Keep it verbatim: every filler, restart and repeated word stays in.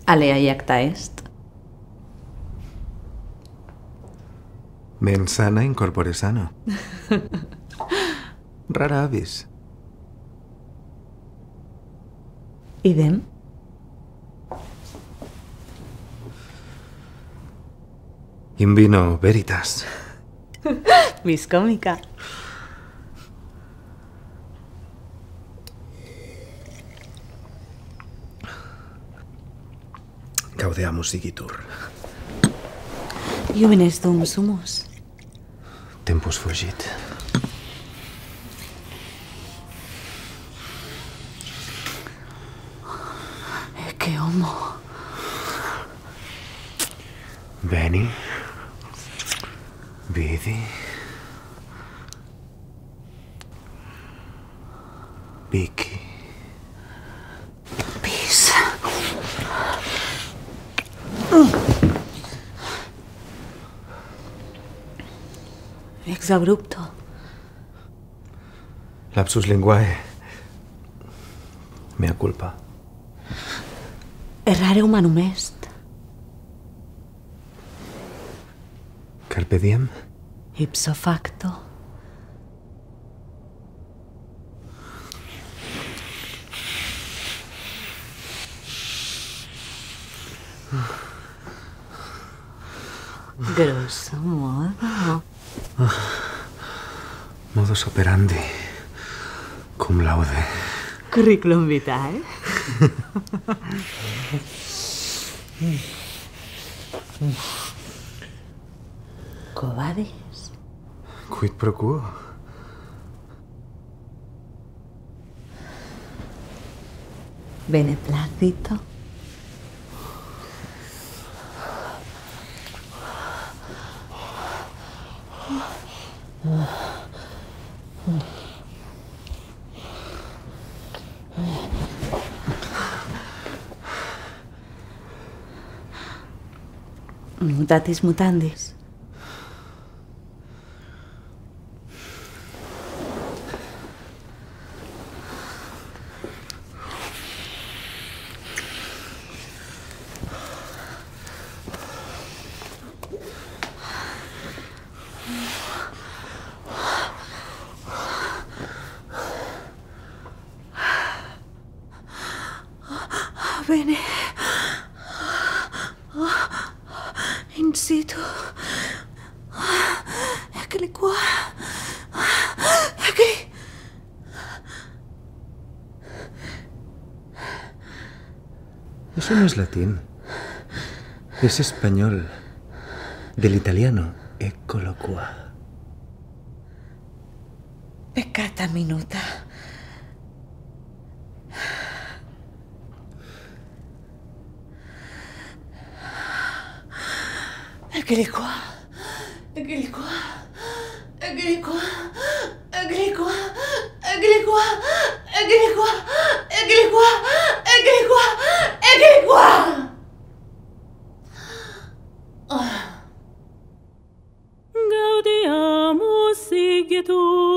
Alea iacta est. Mens sana in corpore sano. Rara avis. Idem. In vino veritas. Vis cómica. Gaudeamus igitur. Iuvenes dum sumus. Tempus fugit. Ecce homo. Veni. Vidi. Vici. Vis. Ex abrupto. Lapsus linguae. Mea culpa. Errare humanum est. Carpe diem. Ipso facto. Grosso modo. Modus operandi. Cum laude. Curriculum vitae. Quo vadis? Quid pro quo? Bene placito. Mutatis mutandis. Bene. In situ. Eccoli qua. Eccoli. Eso no es latín. Es español. Del italiano. Eccolo qua. Peccata minuta. Eccoli qua. Eccoli qua. Eccoli qua. Eccoli qua. Eccoli qua. Eccoli qua. Eccoli qua. Eccoli qua. Eccoli qua. Gaudeamus igitur.